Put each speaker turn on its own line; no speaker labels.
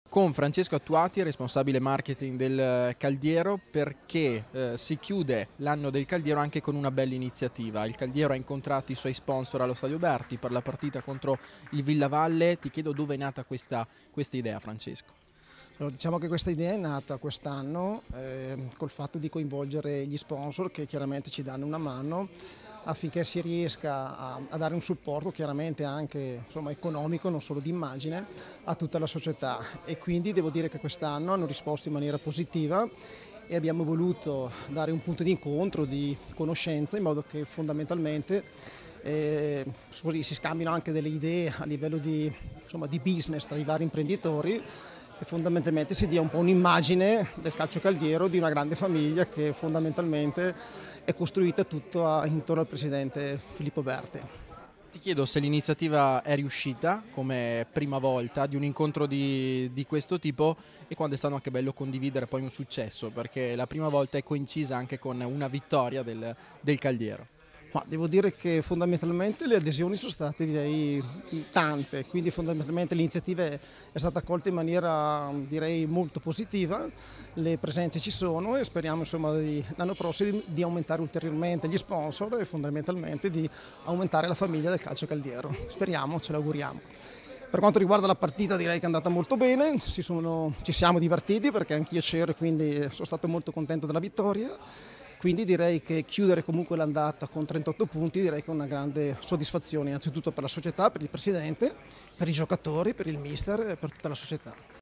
Con Francesco Attuati, responsabile marketing del Caldiero, perché si chiude l'anno del Caldiero anche con una bella iniziativa. Il Caldiero ha incontrato i suoi sponsor allo Stadio Berti per la partita contro il Villavalle. Ti chiedo dove è nata questa idea, Francesco.
Allora, diciamo che questa idea è nata quest'anno col fatto di coinvolgere gli sponsor che chiaramente ci danno una mano affinché si riesca a dare un supporto chiaramente anche economico, non solo di immagine, a tutta la società, e quindi devo dire che quest'anno hanno risposto in maniera positiva e abbiamo voluto dare un punto di incontro, di conoscenza, in modo che fondamentalmente si scambino anche delle idee a livello di business tra i vari imprenditori e fondamentalmente si dia un po' un'immagine del calcio caldiero, di una grande famiglia che fondamentalmente è costruita tutto intorno al presidente Filippo Berti.
Ti chiedo se l'iniziativa è riuscita come prima volta di un incontro di questo tipo, e quando è stato anche bello condividere poi un successo, perché la prima volta è coincisa anche con una vittoria del Caldiero.
Ma devo dire che fondamentalmente le adesioni sono state, direi, tante, quindi fondamentalmente l'iniziativa è stata accolta in maniera, direi, molto positiva, le presenze ci sono e speriamo l'anno prossimo di aumentare ulteriormente gli sponsor e fondamentalmente di aumentare la famiglia del calcio caldiero. Speriamo, ce l'auguriamo. Per quanto riguarda la partita, direi che è andata molto bene, ci siamo divertiti perché anch'io c'ero e quindi sono stato molto contento della vittoria. Quindi direi che chiudere comunque l'andata con 38 punti direi che è una grande soddisfazione, innanzitutto per la società, per il presidente, per i giocatori, per il mister e per tutta la società.